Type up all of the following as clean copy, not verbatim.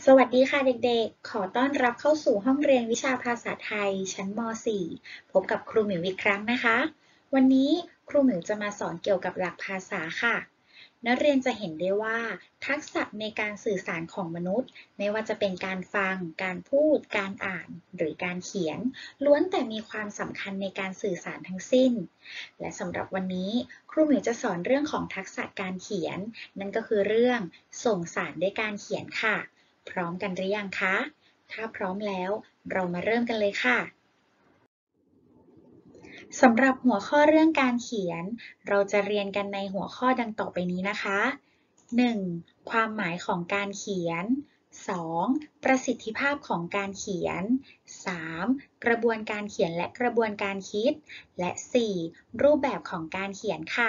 สวัสดีค่ะเด็กๆ ขอต้อนรับเข้าสู่ห้องเรียนวิชาภาษาไทยชั้นม .4 พบกับครูหมิวอีกครั้งนะคะ วันนี้ครูหมิวจะมาสอนเกี่ยวกับหลักภาษาค่ะ นักเรียนจะเห็นได้ว่าทักษะในการสื่อสารของมนุษย์ไม่ว่าจะเป็นการฟัง การพูด การอ่าน หรือการเขียน ล้วนแต่มีความสำคัญในการสื่อสารทั้งสิ้น และสำหรับวันนี้ครูหมิวจะสอนเรื่องของทักษะการเขียน นั่นก็คือเรื่องส่งสารด้วยการเขียนค่ะ พร้อมกันหรือยังคะ ถ้าพร้อมแล้วเรามาเริ่มกันเลยค่ะ สำหรับหัวข้อเรื่องการเขียน เราจะเรียนกันในหัวข้อดังต่อไปนี้นะคะ 1. ความหมายของการเขียน 2. ประสิทธิภาพของการเขียน 3. กระบวนการเขียนและกระบวนการคิด และ 4. รูปแบบของการเขียนค่ะ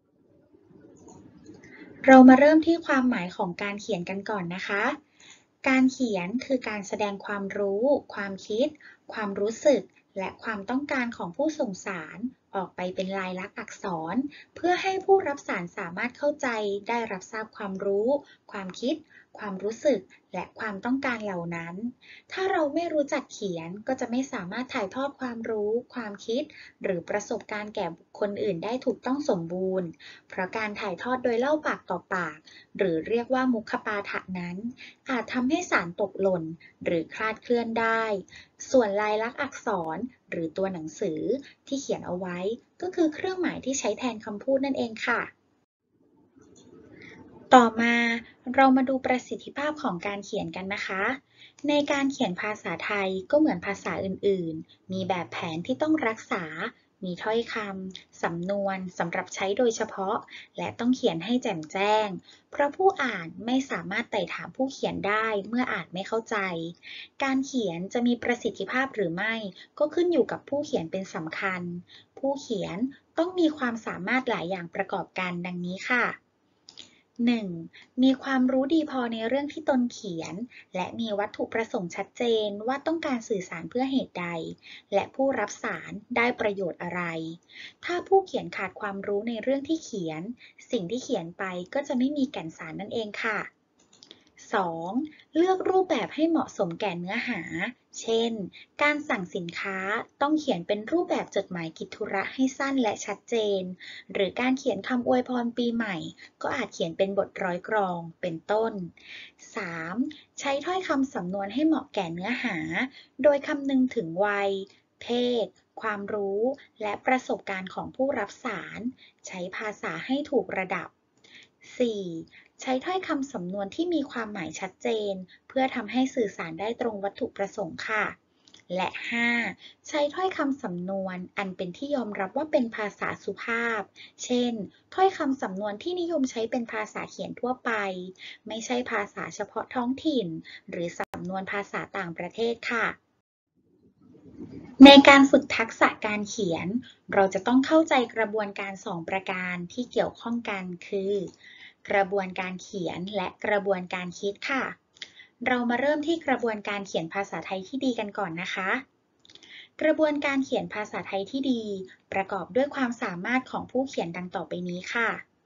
เรามาเริ่มที่ความหมายของการเขียนกันก่อนนะคะ การเขียนคือการแสดงความรู้ ความคิด ความรู้สึก และความต้องการของผู้ส่งสารออกไปเป็นลายลักษณ์อักษร เพื่อให้ผู้รับสารสามารถเข้าใจได้รับทราบความรู้ ความคิด ความรู้สึก และความต้องการเหล่านั้น ถ้าเราไม่รู้จักเขียนก็จะไม่สามารถถ่ายทอดความรู้ ความคิด หรือประสบการณ์แก่บุคคลอื่นได้ถูกต้องสมบูรณ์ เพราะการถ่ายทอดโดยเล่าปากต่อปาก หรือเรียกว่ามุขปาฐะนั้น อาจทำให้สารตกหล่นหรือคลาดเคลื่อนได้ ส่วนลายลักษณ์อักษรหรือตัวหนังสือที่เขียนเอาไว้ก็คือเครื่องหมายที่ใช้แทนคำพูดนั่นเองค่ะ ต่อมาเรามาดูประสิทธิภาพของการเขียนกันนะคะ ในการเขียนภาษาไทยก็เหมือนภาษาอื่นๆ มีแบบแผนที่ต้องรักษา มีถ้อยคำ สำนวนสำหรับใช้โดยเฉพาะ และต้องเขียนให้แจ่มแจ้ง เพราะผู้อ่านไม่สามารถไต่ถามผู้เขียนได้เมื่ออ่านไม่เข้าใจ การเขียนจะมีประสิทธิภาพหรือไม่ก็ขึ้นอยู่กับผู้เขียนเป็นสำคัญ ผู้เขียนต้องมีความสามารถหลายอย่างประกอบกันดังนี้ค่ะ 1. มีความรู้ดีพอในเรื่องที่ตนเขียน และมีวัตถุประสงค์ชัดเจนว่าต้องการสื่อสารเพื่อเหตุใด และผู้รับสารได้ประโยชน์อะไร ถ้าผู้เขียนขาดความรู้ในเรื่องที่เขียน สิ่งที่เขียนไปก็จะไม่มีแก่นสารนั่นเองค่ะ 2. เลือกรูปแบบให้เหมาะสมแก่เนื้อหา เช่น การสั่งสินค้าต้องเขียนเป็นรูปแบบจดหมายกิจธุระให้สั้นและชัดเจน หรือการเขียนคำอวยพรปีใหม่ก็อาจเขียนเป็นบทร้อยกลอง เป็นต้น 3. ใช้ถ้อยคำสำนวนให้เหมาะแก่เนื้อหา โดยคำนึงถึงวัย เพศ ความรู้ และประสบการณ์ของผู้รับสาร ใช้ภาษาให้ถูกระดับ 4. ใช้ถ้อยคำสำนวนที่มีความหมายชัดเจนเพื่อทำให้สื่อสารได้ตรงวัตถุประสงค์ค่ะ และ 5. ใช้ถ้อยคำสำนวนอันเป็นที่ยอมรับว่าเป็นภาษาสุภาพ เช่น ถ้อยคำสำนวนที่นิยมใช้เป็นภาษาเขียนทั่วไป ไม่ใช่ภาษาเฉพาะท้องถิ่น หรือสำนวนภาษาต่างประเทศค่ะ ในการฝึกทักษะการเขียน เราจะต้องเข้าใจกระบวนการ2ประการที่เกี่ยวข้องกันคือ กระบวนการเขียนและกระบวนการคิดค่ะ เรามาเริ่มที่กระบวนการเขียนภาษาไทยที่ดีกันก่อนนะคะ กระบวนการเขียนภาษาไทยที่ดีประกอบด้วยความสามารถของผู้เขียนดังต่อไปนี้ค่ะ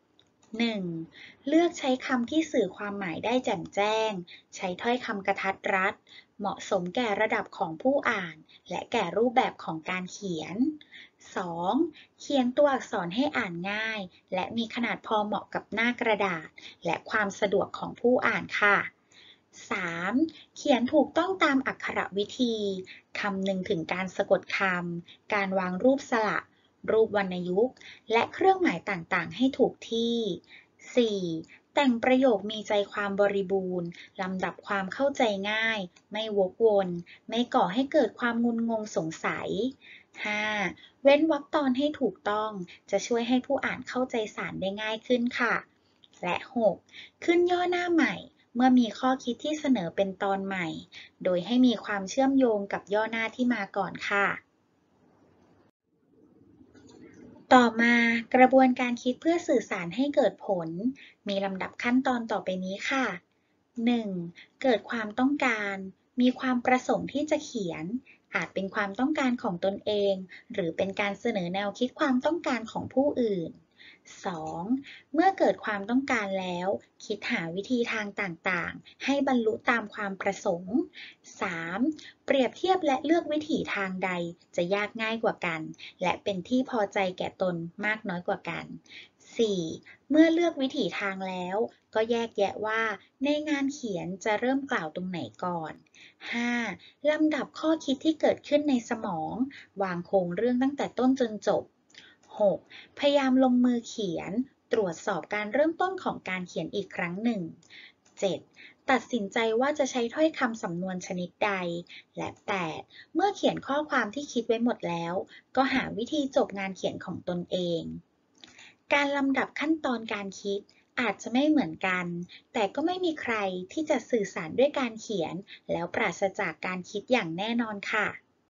1. เลือกใช้คำที่สื่อความหมายได้แจ่มแจ้ง ใช้ถ้อยคำกระทัดรัด เหมาะสมแก่ระดับของผู้อ่าน และแก่รูปแบบของการเขียน 2. เขียนตัวอักษรให้อ่านง่าย และมีขนาดพอเหมาะกับหน้ากระดาษ และความสะดวกของผู้อ่านค่ะ 3. เขียนถูกต้องตามอักขรวิธี คำนึงถึงการสะกดคำ การวางรูปสระ รูปวรรณยุกต์ และเครื่องหมายต่างๆ ให้ถูกที่ 4. แต่งประโยคมีใจความบริบูรณ์ ลำดับความเข้าใจง่าย ไม่วกวน ไม่ก่อให้เกิดความงุนงงสงสัย 5. เว้นวรรคตอนให้ถูกต้อง จะช่วยให้ผู้อ่านเข้าใจสารได้ง่ายขึ้นค่ะ และ 6. ขึ้นย่อหน้าใหม่ เมื่อมีข้อคิดที่เสนอเป็นตอนใหม่ โดยให้มีความเชื่อมโยงกับย่อหน้าที่มาก่อนค่ะ ต่อมากระบวนการคิดเพื่อสื่อสารให้เกิดผล มีลำดับขั้นตอนต่อไปนี้ค่ะ 1. เกิดความต้องการ มีความประสงค์ที่จะเขียน อาจเป็นความต้องการของตนเอง หรือเป็นการเสนอแนวคิดความต้องการของผู้อื่น 2. เมื่อเกิดความต้องการแล้วคิดหาวิธีทางต่างๆให้บรรลุตามความประสงค์ 3. เปรียบเทียบและเลือกวิถีทางใดจะยากง่ายกว่ากันและเป็นที่พอใจแก่ตนมากน้อยกว่ากัน 4. เมื่อเลือกวิถีทางแล้วก็แยกแยะว่าในงานเขียนจะเริ่มกล่าวตรงไหนก่อน 5. ลำดับข้อคิดที่เกิดขึ้นในสมองวางโครงเรื่องตั้งแต่ต้นจนจบ 6. พยายามลงมือเขียนตรวจสอบการเริ่มต้นของการเขียนอีกครั้งหนึ่ง 7. ตัดสินใจว่าจะใช้ถ้อยคำสำนวนชนิดใด และ 8. เมื่อเขียนข้อความที่คิดไว้หมดแล้วก็หาวิธีจบงานเขียนของตนเอง การลำดับขั้นตอนการคิดอาจจะไม่เหมือนกัน แต่ก็ไม่มีใครที่จะสื่อสารด้วยการเขียนแล้วปราศจากการคิดอย่างแน่นอนค่ะ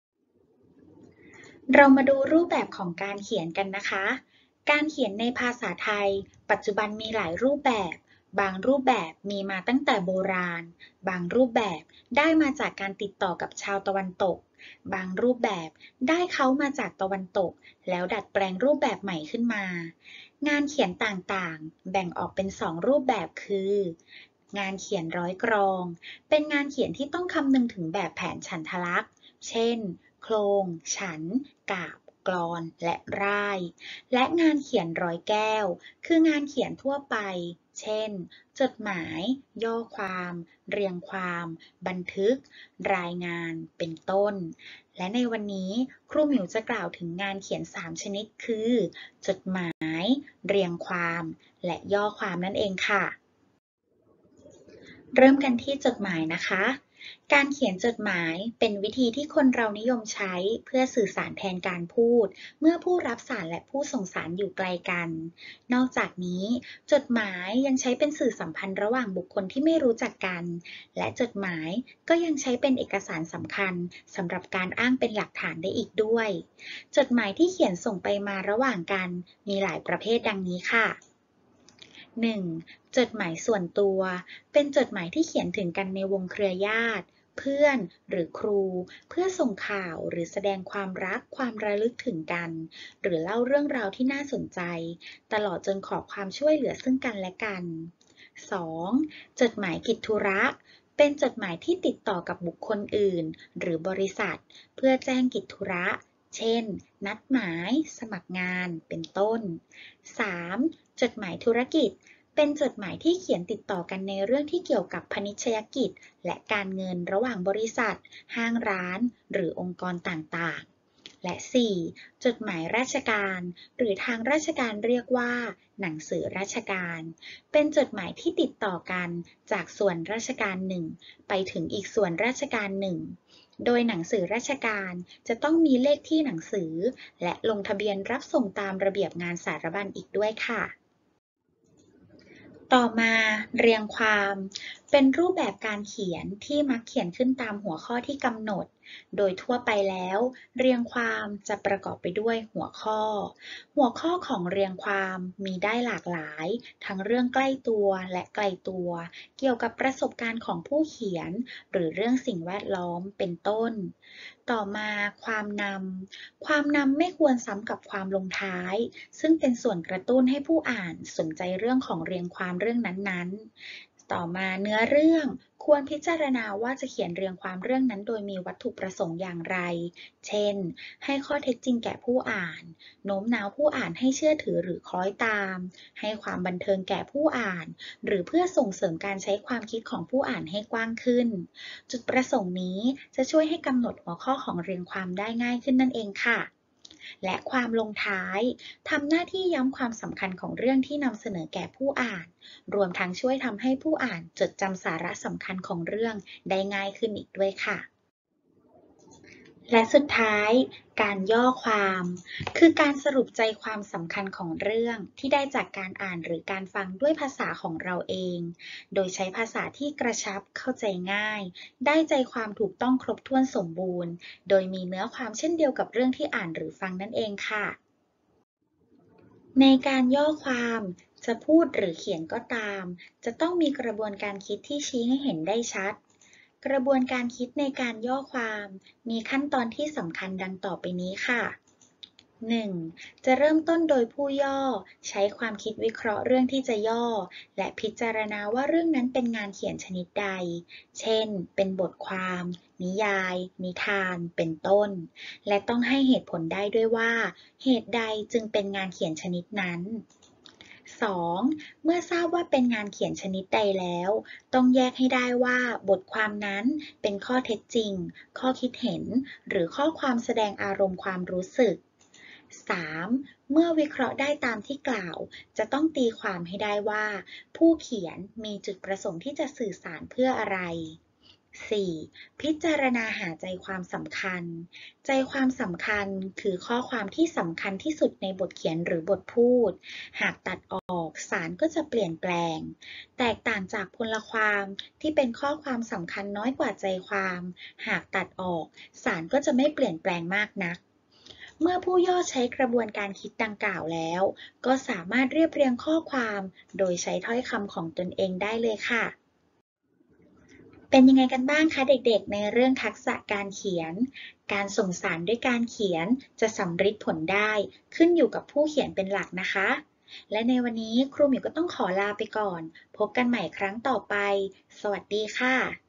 เรามาดูรูปแบบของการเขียนกันนะคะ การเขียนในภาษาไทยปัจจุบันมีหลายรูปแบบ บางรูปแบบมีมาตั้งแต่โบราณ บางรูปแบบได้มาจากการติดต่อกับชาวตะวันตก บางรูปแบบได้เขามาจากตะวันตกแล้วดัดแปลงรูปแบบใหม่ขึ้นมา งานเขียนต่างๆ แบ่งออกเป็น2รูปแบบคือ งานเขียนร้อยกรอง เป็นงานเขียนที่ต้องคำนึงถึงแบบแผนฉันทลักษณ์ เช่น โครง ฉัน กาบ กลอน และร่าย และงานเขียนร้อยแก้ว คืองานเขียนทั่วไป เช่น จดหมาย ย่อความ เรียงความ บันทึก รายงาน เป็นต้น และในวันนี้ครูหมิวจะกล่าวถึงงานเขียน3ชนิดคือ จดหมาย เรียงความ และย่อความนั่นเองค่ะ เริ่มกันที่จดหมายนะคะ การเขียนจดหมายเป็นวิธีที่คนเรานิยมใช้เพื่อสื่อสารแทนการพูด เมื่อผู้รับสารและผู้ส่งสารอยู่ไกลกัน นอกจากนี้ จดหมายยังใช้เป็นสื่อสัมพันธ์ระหว่างบุคคลที่ไม่รู้จักกัน และจดหมายก็ยังใช้เป็นเอกสารสำคัญสำหรับการอ้างเป็นหลักฐานได้อีกด้วย จดหมายที่เขียนส่งไปมาระหว่างกันมีหลายประเภทดังนี้ค่ะ 1. จดหมายส่วนตัว เป็นจดหมายที่เขียนถึงกันในวงเครือญาติ เพื่อน หรือครู เพื่อส่งข่าวหรือแสดงความรักความระลึกถึงกัน หรือเล่าเรื่องราวที่น่าสนใจ ตลอดจนขอความช่วยเหลือซึ่งกันและกัน 2. จดหมายกิจธุระ เป็นจดหมายที่ติดต่อกับบุคคลอื่น หรือบริษัท เพื่อแจ้งกิจธุระ เช่น นัดหมาย สมัครงาน เป็นต้น 3. จดหมายธุรกิจ เป็นจดหมายที่เขียนติดต่อกันในเรื่องที่เกี่ยวกับพาณิชยกิจและการเงินระหว่างบริษัท ห้างร้าน หรือองค์กรต่างๆ และ 4. จดหมายราชการ หรือทางราชการเรียกว่า หนังสือราชการ เป็นจดหมายที่ติดต่อกันจากส่วนราชการหนึ่งไปถึงอีกส่วนราชการหนึ่ง โดยหนังสือราชการจะต้องมีเลขที่หนังสือและลงทะเบียนรับส่งตามระเบียบงานสารบัญอีกด้วยค่ะ ต่อมาเรียงความ เป็นรูปแบบการเขียนที่มักเขียนขึ้นตามหัวข้อที่กำหนด โดยทั่วไปแล้ว เรียงความจะประกอบไปด้วยหัวข้อ หัวข้อของเรียงความมีได้หลากหลาย ทั้งเรื่องใกล้ตัวและไกลตัว เกี่ยวกับประสบการณ์ของผู้เขียน หรือเรื่องสิ่งแวดล้อม เป็นต้น ต่อมาความนำ ความนำไม่ควรซ้ำกับความลงท้าย ซึ่งเป็นส่วนกระตุ้นให้ผู้อ่านสนใจเรื่องของเรียงความเรื่องนั้นๆ ต่อมาเนื้อเรื่องควรพิจารณาว่าจะเขียนเรียงความเรื่องนั้นโดยมีวัตถุประสงค์อย่างไร เช่น ให้ข้อเท็จจริงแก่ผู้อ่าน โน้มน้าวผู้อ่านให้เชื่อถือหรือคล้อยตาม ให้ความบันเทิงแก่ผู้อ่าน หรือเพื่อส่งเสริมการใช้ความคิดของผู้อ่านให้กว้างขึ้น จุดประสงค์นี้จะช่วยให้กำหนดหัวข้อของเรียงความได้ง่ายขึ้นนั่นเองค่ะ และความลงท้ายทำหน้าที่ย้ำความสำคัญของเรื่องที่นำเสนอแก่ผู้อ่าน รวมทั้งช่วยทำให้ผู้อ่านจดจำสาระสำคัญของเรื่องได้ง่ายขึ้นอีกด้วยค่ะ และสุดท้าย การย่อความ คือการสรุปใจความสำคัญของเรื่องที่ได้จากการอ่านหรือการฟังด้วยภาษาของเราเอง โดยใช้ภาษาที่กระชับเข้าใจง่าย ได้ใจความถูกต้องครบถ้วนสมบูรณ์ โดยมีเนื้อความเช่นเดียวกับเรื่องที่อ่านหรือฟังนั่นเองค่ะ ในการย่อความจะพูดหรือเขียนก็ตาม จะต้องมีกระบวนการคิดที่ชี้ให้เห็นได้ชัด กระบวนการคิดในการย่อความมีขั้นตอนที่สำคัญดังต่อไปนี้ค่ะ 1. จะเริ่มต้นโดยผู้ย่อใช้ความคิดวิเคราะห์เรื่องที่จะย่อและพิจารณาว่าเรื่องนั้นเป็นงานเขียนชนิดใด เช่น เป็นบทความ นิยาย นิทาน เป็นต้น และต้องให้เหตุผลได้ด้วยว่าเหตุใดจึงเป็นงานเขียนชนิดนั้น 2. เมื่อทราบว่าเป็นงานเขียนชนิดใดแล้วต้องแยกให้ได้ว่าบทความนั้นเป็นข้อเท็จจริง ข้อคิดเห็น หรือข้อความแสดงอารมณ์ความรู้สึก 3. เมื่อวิเคราะห์ได้ตามที่กล่าวจะต้องตีความให้ได้ว่าผู้เขียนมีจุดประสงค์ที่จะสื่อสารเพื่ออะไร 4. พิจารณาหาใจความสำคัญ ใจความสำคัญคือข้อความที่สำคัญที่สุดในบทเขียนหรือบทพูด หากตัดออกสารก็จะเปลี่ยนแปลง แตกต่างจากพลความที่เป็นข้อความสำคัญน้อยกว่าใจความ หากตัดออกสารก็จะไม่เปลี่ยนแปลงมากนัก เมื่อผู้ย่อใช้กระบวนการคิดดังกล่าวแล้วก็สามารถเรียบเรียงข้อความโดยใช้ถ้อยคำของตนเองได้เลยค่ะ เป็นยังไงกันบ้างคะเด็กๆในเรื่องทักษะการเขียน การส่งสารด้วยการเขียนจะสำฤทธิ์ผลได้ขึ้นอยู่กับผู้เขียนเป็นหลักนะคะ และในวันนี้ครูหมิวก็ต้องขอลาไปก่อน พบกันใหม่ครั้งต่อไป สวัสดีค่ะ